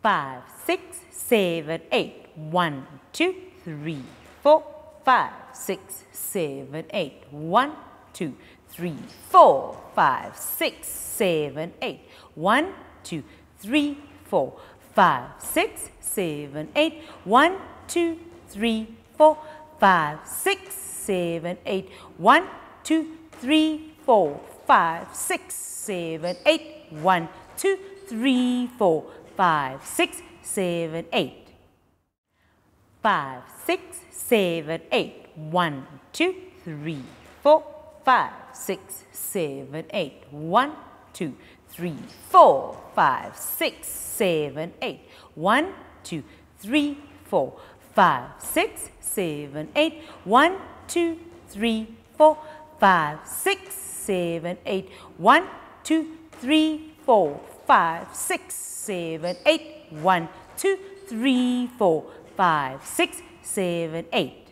5, 6, 7, 8. 1, 2, 3, 4, 5, 6, 7, 8. 1, 2, 3, 4, 5, 6, 7, 8. 1, 2, 3, 4, 5, 6, 7, 8. 1, 2, 3, 4, 5, 6, 7, 8. 1, 2, 3, 4, 5, 6, 7, 8. 1, 2, 3, 4, 5, 6, 7, 8. 5, 6, 7, 8. 1, 2, 3, 4, 5, 6, 7, 8. 1, 2, 3, 4, 5, 6, 7, 8. 1, 2, 3, 4, 5, 6, 7, 8. 1, 2, 3, 4, 5, 6, 7, 8. 1, 2, 3, 4, 5, 6, 7, 8. 1, 2, 3, 4, 5, 6, 7, 8.